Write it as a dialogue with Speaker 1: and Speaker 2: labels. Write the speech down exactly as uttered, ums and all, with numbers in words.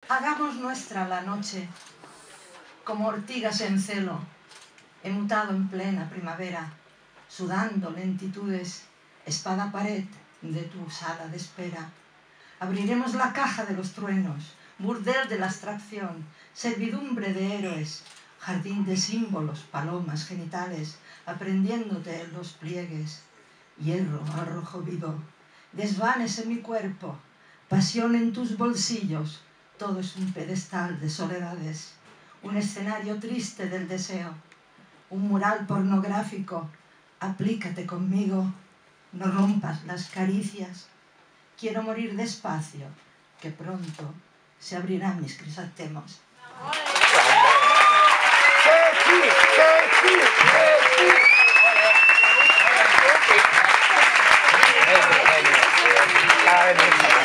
Speaker 1: Hagamos nuestra la noche, como ortigas en celo, he mutado en plena primavera, sudando lentitudes, espada pared de tu sala de espera. Abriremos la caja de los truenos, burdel de la abstracción, servidumbre de héroes, jardín de símbolos, palomas genitales, aprendiéndote en los pliegues. Hierro al rojo vivo, desvánese mi cuerpo, pasión en tus bolsillos, todo es un pedestal de soledades, un escenario triste del deseo, un mural pornográfico, aplícate conmigo, no rompas las caricias, quiero morir despacio, que pronto se abrirán mis crisantemos.
Speaker 2: Gracias.